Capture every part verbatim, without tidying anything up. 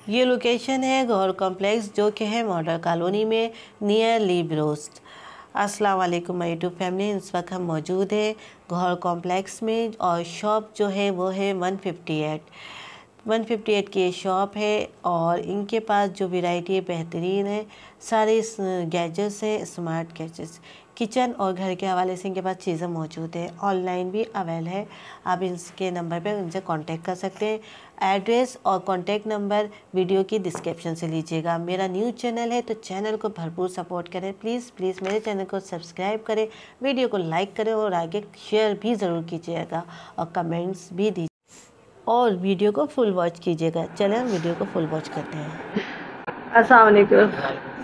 ये लोकेशन है गौर कॉम्प्लेक्स, जो कि है मॉडल कॉलोनी में नियर लिब्रोस्ट। अस्सलाम वालेकुम माय यूट्यूब फैमिली। इस वक्त हम मौजूद हैं गौर कॉम्प्लेक्स में और शॉप जो है वो है one fifty eight one fifty eight की शॉप है और इनके पास जो वैरायटी है बेहतरीन है। सारे गैजेट्स हैं, स्मार्ट गैजेट्स, किचन और घर के हवाले से इनके पास चीज़ें मौजूद है। ऑनलाइन भी अवेल है, आप इसके नंबर पे इनसे कांटेक्ट कर सकते हैं। एड्रेस और कांटेक्ट नंबर वीडियो की डिस्क्रिप्शन से लीजिएगा। मेरा न्यूज़ चैनल है तो चैनल को भरपूर सपोर्ट करें। प्लीज़ प्लीज़ मेरे चैनल को सब्सक्राइब करें, वीडियो को लाइक करें और आगे शेयर भी ज़रूर कीजिएगा और कमेंट्स भी दीजिए और वीडियो को फुल वॉच कीजिएगा। चलें हम वीडियो को फुल वॉच करते हैं। अस्सलाम वालेकुम,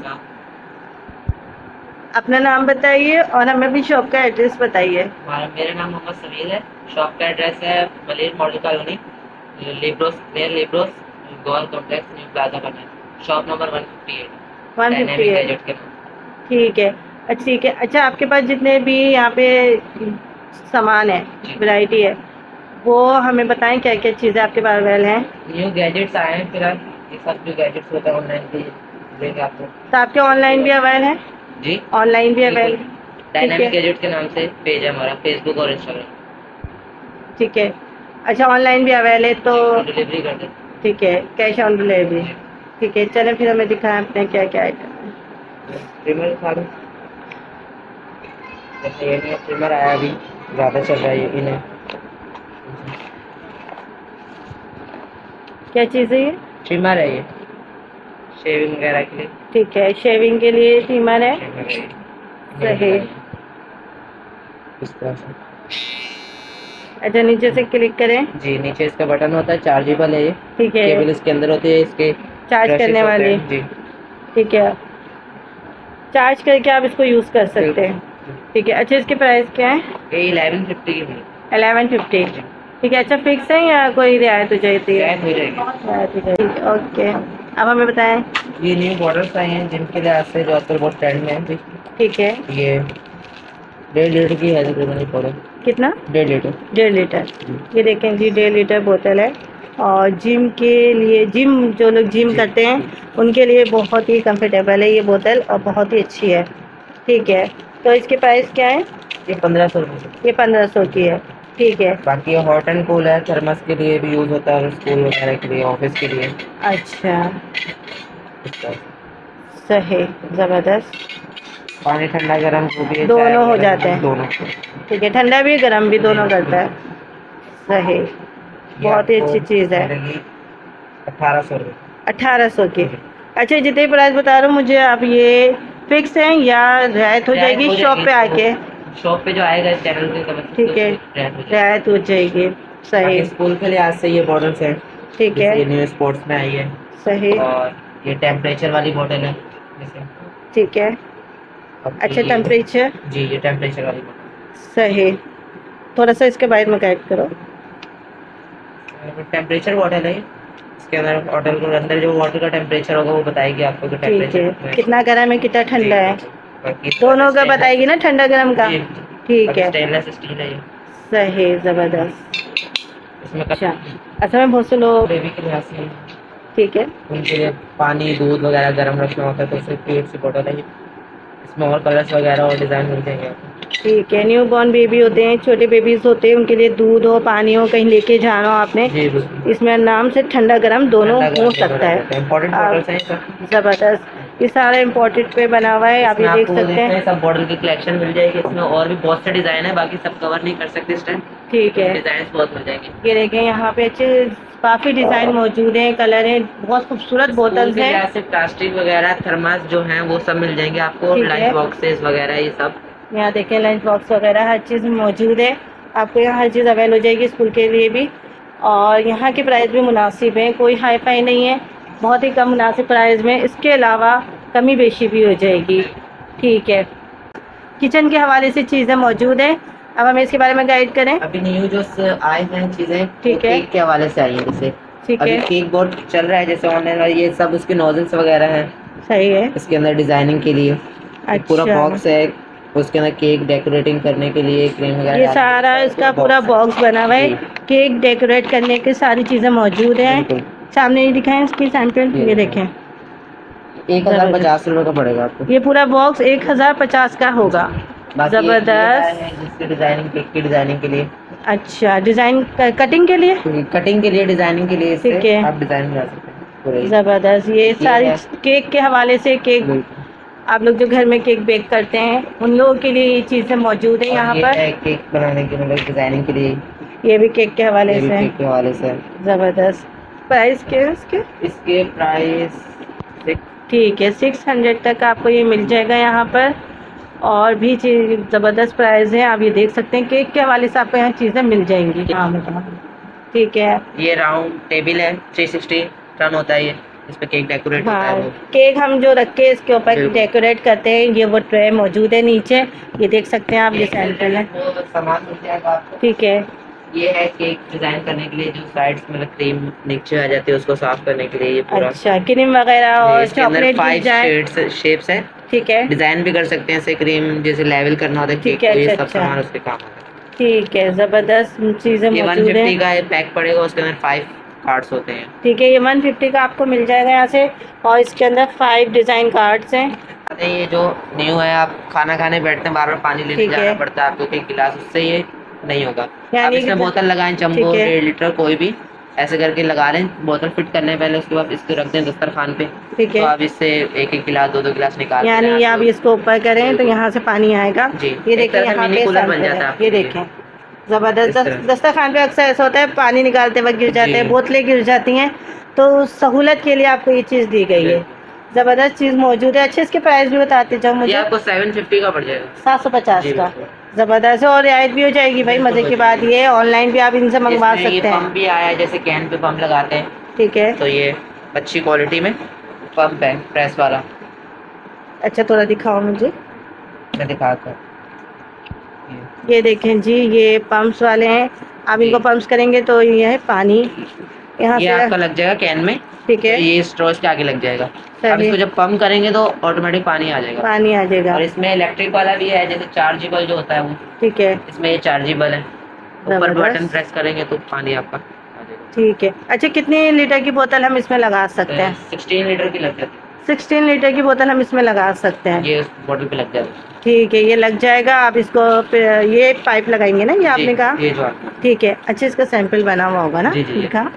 अपना नाम बताइए और हमें भी शॉप का एड्रेस बताइए। मेरा नाम मोहम्मद समीर है। शॉप का एड्रेस है मलिर मॉडल कॉलोनी, लिब्रोस नियर लिब्रोस, गौर कॉम्प्लेक्स, न्यू प्लाजा बना है। Shop number one fifty eight one fifty eight ठीक है। अच्छा ठीक है। अच्छा, आपके पास जितने भी यहाँ पे सामान है, वैरायटी है, वो हमें बताएं क्या क्या चीज़ें आपके पास अवेल हैं। न्यू गैजेट्स आए हैं फिलहाल, ये सब जो गैजेट्स होते हैं ऑनलाइन भी देंगे आपको। तो आपके ऑनलाइन भी अवेल है? जी, ऑनलाइन भी अवेल। डायनामिक गैजेट के नाम से पेज है हमारा, फेसबुक और इंस्टाग्राम। ठीक है। अच्छा, ऑनलाइन भी अवेल है तो डिलीवरी कर दें। ठीक है, कैश ऑन डिलीवरी। ठीक है, चलें फिर हमें दिखाएं अपने क्या क्या आइटम है। ट्रिमर सारे, जैसे ये नया ट्रिमर आया अभी, ज़्यादा चल रहा है ये इन्हें। क्या चीज़ है ये? ट्रिमर है ये, शेविंग वगैरह के लिए। ठीक है, शेविंग के लिए ट्रिमर है। सही। इस तरह से। अच्छा, नीचे से क्लिक करें। जी, नीचे इसका बटन होता है, चार्जेबल है ये। ठीक है, केबल इसके अंदर होती है, इसके चार्ज करने वाली। जी ठीक है, चार्ज करके आप इसको यूज़ कर सकते हैं। ठीक है। अच्छा, इसके प्राइस क्या है? ये इलेवन फिफ्टी की है। एलेवन फिफ्टी ठीक है। अच्छा, फिक्स है या कोई रियायत हो जाती है? रियायत हो जाएगी। रियायत हो जाएगी। ठीक है, ओके। अब हमें बताएं। ये न्यू मॉडल्स आए हैं जिनके लिए आज से जो आजकल बहुत ट्रेंड में है। ठीक है। ये डेढ़ लीटर की है तकरीबन बोतल। कितना? डेढ़ लीटर। डेढ़ लीटर ये देखें जी, डेढ़ लीटर बोतल है और जिम के लिए, जिम जो लोग जिम करते हैं उनके लिए बहुत ही कंफर्टेबल है ये बोतल और बहुत ही अच्छी है। ठीक है, तो इसके प्राइस क्या है? ये पंद्रह सौ रुपये। ये पंद्रह सौ की है। ठीक है। बाकी ये हॉट एंड कूल है, थर्मस के लिए भी यूज़ होता है और स्कूल वगैरह के लिए, ऑफिस के लिए। अच्छा, सही, ज़बरदस्त। पानी ठंडा गर्म जो भी है, दोनों हो जाते हैं। दोनों। ठीक है, ठंडा भी गर्म भी दोनों करता है। सही, बहुत ही अच्छी चीज़ है। अठारह सौ रुपये। अठारह सौ की। अच्छा, जितने प्राइस बता रहे हो मुझे, आप ये फिक्स हैं या रियायत हो जाएगी शॉप पे आके? शॉप पे जो आएगा इस चैनल के, ठीक है, रियायत हो जाएगी। सही। स्कूल के लिए आज से ये बॉटल्स हैं। ठीक है, ये न्यू स्पोर्ट्स में आई है। सही। और ये टेम्परेचर वाली बॉटल है जैसे। ठीक है। अच्छा, टेम्परेचर। जी, ये टेम्परेचर वाली बॉटल। सही, थोड़ा सा इसके बारे में गाइड करो। टेम्परेचर बॉटल है, इसके अंदर बॉटल के अंदर जो वाटर का टेम्परेचर होगा वो बताएगी आपको कि टेम्परेचर कितना गर्म है कितना ठंडा है, दोनों का बताएगी ना, ठंडा गर्म का। ठीक है, स्टेनलेस स्टील है ये। सही, ज़बरदस्त। इसमें अच्छा, असल में बहुत से लोग बेबी के लिहाज से, ठीक है, उनके लिए पानी दूध वगैरह गर्म रखना होता है तो उसे पेट से बॉटल है ये। इसमें और कलर्स वगैरह और डिज़ाइन मिल जाएंगे आपको। ठीक है। न्यू बॉर्न बेबी होते हैं, छोटे बेबीज होते हैं, उनके लिए दूध हो, पानी हो, कहीं लेके जाना हो आपने, इसमें आराम से ठंडा गर्म दोनों हो सकता है। ज़बरदस्त, ये सारा इम्पोर्टेड पे बना हुआ है, आप ये देख सकते हैं। सब बॉटल की कलेक्शन मिल जाएगी इसमें, और भी बहुत से डिज़ाइन है, बाकी सब कवर नहीं कर सकते इस टाइम। ठीक है, डिज़ाइन बहुत मिल जाएंगे। ये देखें, यहाँ पे अच्छे काफ़ी डिज़ाइन मौजूद हैं, कलर हैं, बहुत खूबसूरत बोतल्स हैं। जैसे प्लास्टिक वगैरह, थर्मस जो हैं वो सब मिल जाएंगे आपको, लंच बॉक्सेस वगैरह ये सब। यहाँ देखें, लंच बॉक्स वगैरह हर चीज़ मौजूद है, आपको यहाँ हर चीज़ अवेल हो जाएगी स्कूल के लिए भी। और यहाँ की प्राइस भी मुनासिब है, कोई हाई फाई नहीं है, बहुत ही कम मुनासिब प्राइस में। इसके अलावा कमी बेशी भी हो जाएगी। ठीक है, किचन के हवाले से चीज़ें मौजूद हैं, अब हमें इसके बारे में गाइड करें। अभी न्यू जो आए हैं चीज़ें, ठीक है, केक के हवाले से आई है जैसे। ठीक है, केक बोर्ड चल रहा है जैसे ऑनलाइन, और ये सब उसके नोजल्स वगैरह हैं। सही है, इसके अंदर डिजाइनिंग के लिए अच्छा, पूरा बॉक्स है, उसके अंदर केक डेकोरेटिंग करने के लिए क्रीम वगैरह, ये सारा इसका पूरा बॉक्स बना हुआ है। केक डेकोरेट करने की सारी चीज़ें मौजूद हैं। सामने ये दिखाएं इसकी सैंपल, ये देखें एक हजार पचास रुपये का पड़ेगा आपको। ये पूरा बॉक्स एक हजार पचास का होगा। जबरदस्त। जिसके डिजाइनिंग केक की डिजाइनिंग के लिए। अच्छा, डिजाइन कटिंग के लिए, कटिंग के लिए, डिजाइनिंग के लिए ठीक है, आप डिजाइन बना सकते हैं। जबरदस्त। ये सारी केक के हवाले से, केक आप लोग जो घर में केक बेक करते हैं उन लोगों के लिए ये चीजें मौजूद है यहाँ पर। केक बनाने के मतलब डिजाइनिंग के लिए, ये भी केक के हवाले से, केक के हवाले से। जबरदस्त। प्राइस क्या है इसके? इसके प्राइस ठीक है, सिक्स हंड्रेड तक आपको ये मिल जाएगा यहाँ पर। और भी चीज ज़बरदस्त प्राइस है, आप ये देख सकते हैं। केक के हवाले से आपको यहाँ चीज़ें मिल जाएंगी। हाँ बताओ, ठीक है। ये राउंड टेबल है, थ्री सिक्सटी टर्न होता है ये, इस पे केक डेकोरेट हाँ, होता है वो। केक हम जो रख के इसके ऊपर डेकोरेट करते हैं, ये वो ट्रे मौजूद है नीचे, ये देख सकते हैं आप। ये सैंपल है, सामान मिल जाएगा आपको। ठीक है। ये है केक डिजाइन करने के लिए, जो साइड्स में क्रीम नीचे आ जाती है उसको साफ करने के लिए। ये पूरा अच्छा, क्रीम वगैरह और चॉकलेट फाइव शेप्स है, ठीक है। डिजाइन भी कर सकते हैं, इसे क्रीम जैसे लेवल करना होता है केक को, ये सब सामान उसके काम आता है। ठीक है, जबरदस्त चीजें मौजूद है। वन फिफ्टी का पैक पड़ेगा, उसके अंदर फाइव कार्ड्स होते हैं, ठीक है। ये वन फिफ्टी का आपको मिल जाएगा यहाँ से, और इसके अंदर फाइव डिजाइन कार्ड्स हैं। ये जो न्यू है, आप खाना खाने बैठते हैं बार बार पानी लेने जाना पड़ता है आपको एक गिलास, उससे ये नहीं होगा। आप इसमें बोतल लगाएं, जंबो डेढ़ लीटर कोई भी ऐसे करके लगा लें, बोतल फिट करने पहले, उसके बाद इसको रख दें दस्तरखान पे, ठीक है। तो आप इससे एक एक गिलास दो दो गिलास निकाल, यानी आप इसको ऊपर करें तो यहाँ से पानी आएगा। जी, ये देखिए यहाँ पे बन जाता है, ये देखें जबरदस्त। दस्तरखान पे अक्सर ऐसा होता है पानी निकालते वक्त गिर जाते हैं, बोतलें गिर जाती हैं, तो सहूलत के लिए आपको ये चीज़ दी गई है। जबरदस्त चीज़ मौजूद है। अच्छे, इसके प्राइस भी बताते जाओ मुझे। आपको सेवन फिफ्टी का पड़ जाएगा, सात सौ पचास का। जबरदस्त है, और रियायत भी हो जाएगी भाई। मजे की बात ये है, ऑनलाइन भी आप इनसे मंगवा सकते हैं। पंप भी आया है, जैसे कैन पे पंप लगाते हैं, ठीक है। तो ये अच्छी क्वालिटी में पंप है, प्रेस वाला। अच्छा, थोड़ा दिखाओ मुझे, मैं दिखाता हूँ। ये देखें जी, ये पंप्स वाले हैं। आप इनको पंप्स करेंगे तो ये है पानी यहाँ से आपका लग जाएगा कैन में, ठीक है। ये स्ट्रोज के आगे लग जाएगा। अब इसको जब पंप करेंगे तो ऑटोमेटिक पानी आ जाएगा, पानी आ जाएगा। और इसमें इलेक्ट्रिक वाला भी है, जैसे चार्जेबल जो होता है वो, ठीक है। इसमें ये चार्जेबल है, ऊपर बटन प्रेस करेंगे तो पानी आपका आ जाएगा, ठीक है। अच्छा, कितने लीटर की बोतल हम इसमें लगा सकते हैं? सिक्सटीन लीटर की लग जाती है। सिक्सटीन लीटर की बोतल हम इसमें लगा सकते हैं, ये बोतल पे लग जाएगा, ठीक है। ये लग जाएगा। आप इसको ये पाइप लगाएंगे ना, ये आपने कहा, ये जो, ठीक है। अच्छा, इसका सैंपल बना हुआ होगा ना, दिखा।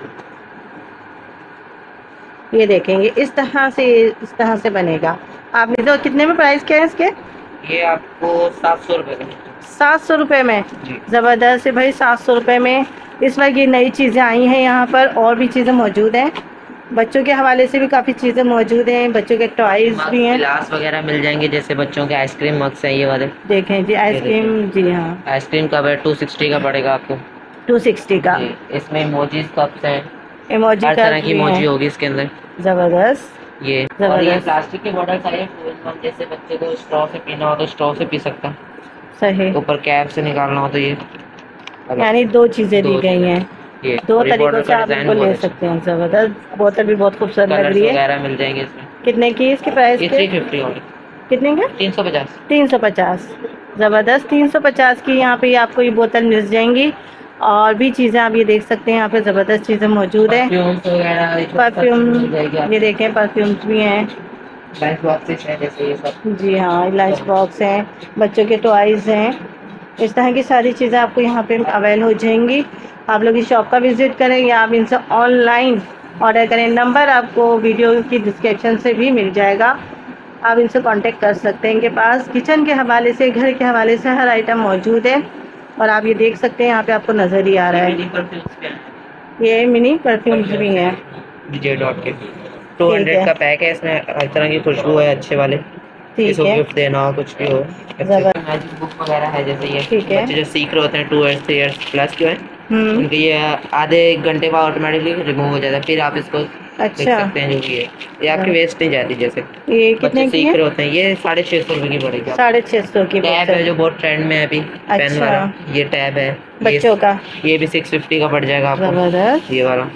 ये देखेंगे इस तरह से, इस तरह से बनेगा। आपने तो कितने में प्राइस क्या है इसके? ये आपको सात सौ रुपये का। सात सौ रुपये में, ज़बरदस्त है भाई। सात सौ रुपये में इस वक्त ये नई चीज़ें आई हैं यहाँ पर, और भी चीज़ें मौजूद हैं। बच्चों के हवाले से भी काफ़ी चीज़ें मौजूद हैं, बच्चों के टॉयज भी हैं, गिलास वगैरह मिल जाएंगे, जैसे बच्चों के आइसक्रीम मग्स हैं ये वाले, देखें जी आइसक्रीम। जी हाँ, आइसक्रीम कप है, टू सिक्सटी का पड़ेगा आपको, टू सिक्सटी का। इसमें इमोजीज कप्स हैं, इमोजी हर तरह की इमोजी होगी इसके अंदर। जबरदस्त। ये और ये प्लास्टिक के बॉटल्स आए, जैसे बच्चे को स्ट्रॉ से पीना हो तो स्ट्रॉ से पी सकता, सही। ऊपर कैप से निकालना हो तो ये, यानी दो चीज़ें दी गई हैं, दो तरीकों से आप इनको ले सकते हैं। जबरदस्त, बोतल भी बहुत खूबसूरत लग रही है। वगैरह मिल जाएंगे इसमें। कितने की इसकी प्राइस? थ्री फिफ्टी होगी। कितने का? तीन सौ पचास। तीन सौ पचास। ज़बरदस्त, तीन सौ पचास की यहाँ पे आपको ये बोतल मिल जाएंगी। और भी चीज़ें आप ये देख सकते हैं, यहाँ पे ज़बरदस्त चीज़ें मौजूद है। परफ्यूम, ये देखें परफ्यूम्स भी हैं, लंच बॉक्सेस हैं जैसे ये सब। जी हाँ, लंच बॉक्स हैं, बच्चों के टॉयज हैं, इस तरह की सारी चीज़ें आपको यहाँ पे अवेल हो जाएंगी। आप लोग इस शॉप का विजिट करें या आप इनसे ऑनलाइन ऑर्डर करें। नंबर आपको वीडियो की डिस्क्रिप्शन से भी मिल जाएगा, आप इनसे कांटेक्ट कर सकते हैं। इनके पास किचन के हवाले से, घर के हवाले से हर आइटम मौजूद है। और आप ये देख सकते हैं, यहाँ पे आपको नज़र ही आ रहा है, ये मिनी परफ्यूम्स भी हैं, J dot K two hundred का पैक है। इसमें हर तरह की खुशबू है अच्छे वाले, किसी को गिफ्ट देना हो, कुछ भी हो। मैजिक बुक वगैरह है, जैसे ये बच्चे जो सीख रहे होते हैं two years three years plus जो है, उनके ये आधे एक घंटे बाद ऑटोमेटिकली रिमूव हो जाता है, फिर आप इसको अच्छा देख सकते हैं जो भी है। ये आपकी वेस्ट नहीं जाती। जैसे ये कितने की सीख रहे होते हैं, ये साढ़े छः सौ रुपये की पड़ेगी। साढ़े छः सौ की टैब है जो बहुत ट्रेंड में है अभी, पेन वाला, ये टैब है बच्चों का, ये भी सिक्स फिफ्टी का पड़ जाएगा आपको, ये वाला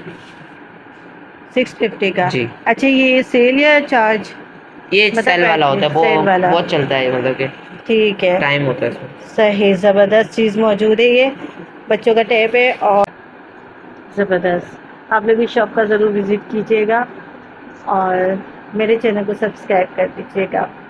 सिक्स फिफ्टी का जी। अच्छा, ये सेल या चार्ज? ये सेल वाला होता है, बहुत बहुत चलता है, मतलब कि ठीक है, टाइम होता है इसमें। सही, ज़बरदस्त चीज़ मौजूद है। ये बच्चों का टैब है और ज़बरदस्त। आप लोग इस शॉप का ज़रूर विज़िट कीजिएगा और मेरे चैनल को सब्सक्राइब कर दीजिएगा।